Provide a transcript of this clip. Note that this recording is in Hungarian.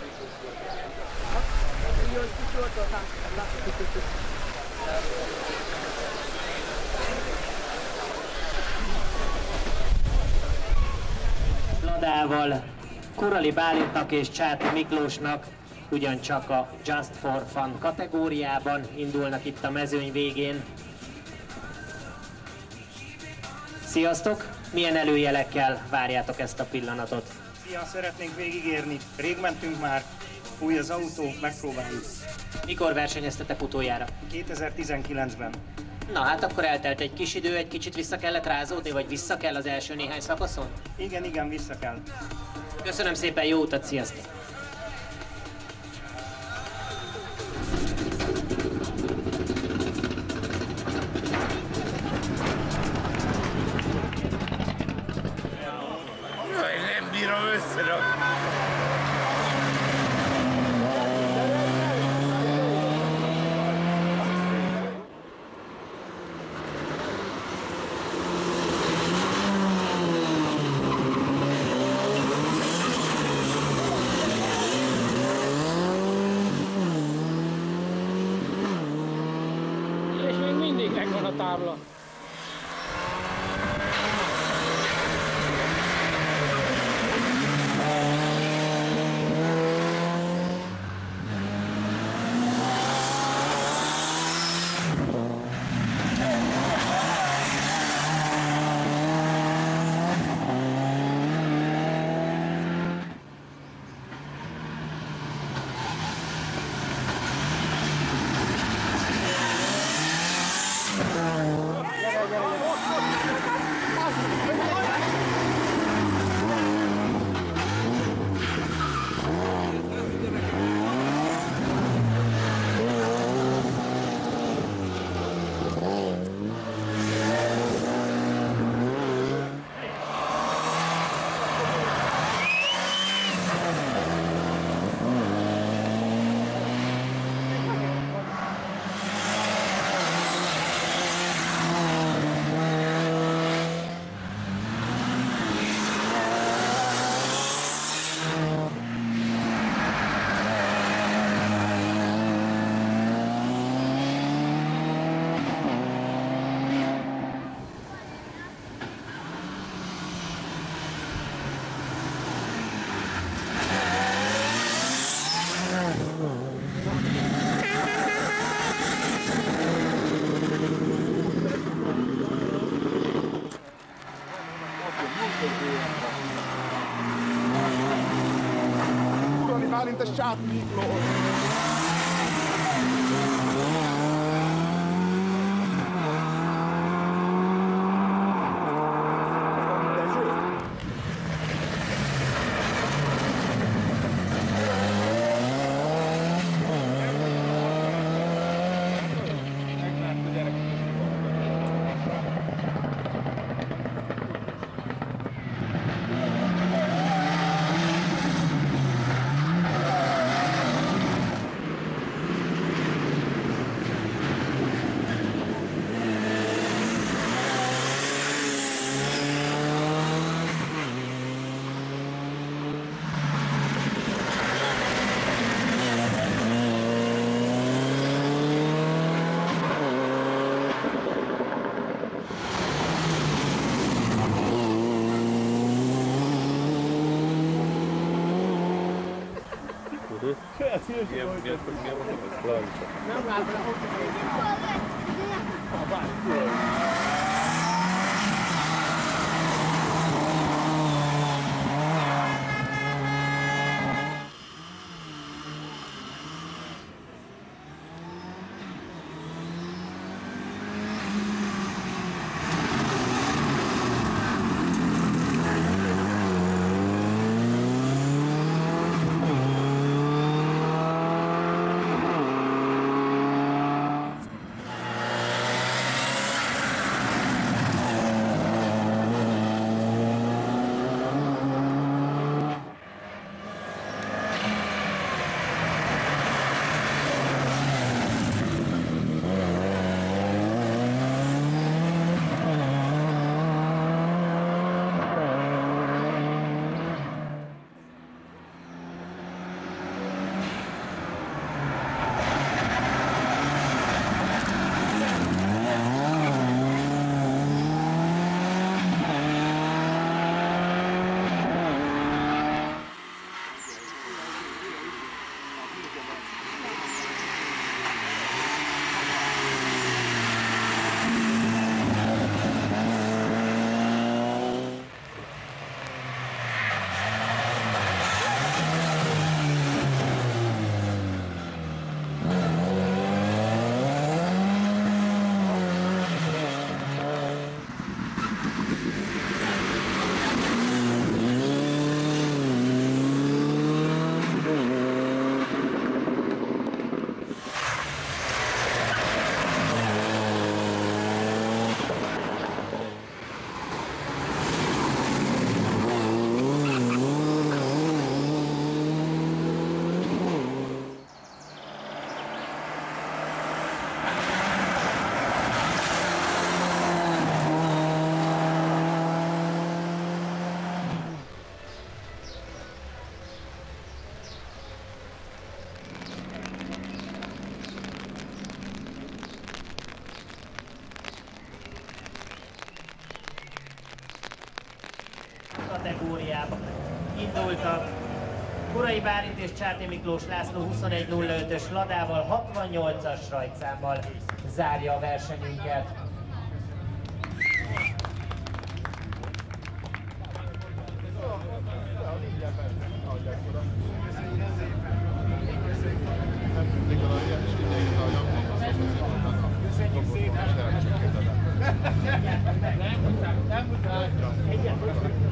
Ladával Kurali Bálintnak és Csáti Miklósnak ugyancsak a Just for Fun kategóriában indulnak itt a mezőny végén. Sziasztok! Milyen előjelekkel várjátok ezt a pillanatot? Szia, szeretnénk végigérni. Rég mentünk már, új az autó, megpróbáljuk. Mikor versenyeztetek utoljára? 2019-ben. Na hát akkor eltelt egy kis idő, egy kicsit vissza kellett rázódni, vagy vissza kell az első néhány szakaszon? Igen, vissza kell. Köszönöm szépen, jó utat, sziasztok! Nem bírom összerakni. És még mindig megvan a tábla. Kurali Bálint és Csáti Miklós. Nem látom, kategóriában indultak. Kurai Bálint és Csáti Miklós László 21.05-ös ladával, 68-as rajtszámmal zárja a versenyünket. Köszönjük szépen! Nem muszáj!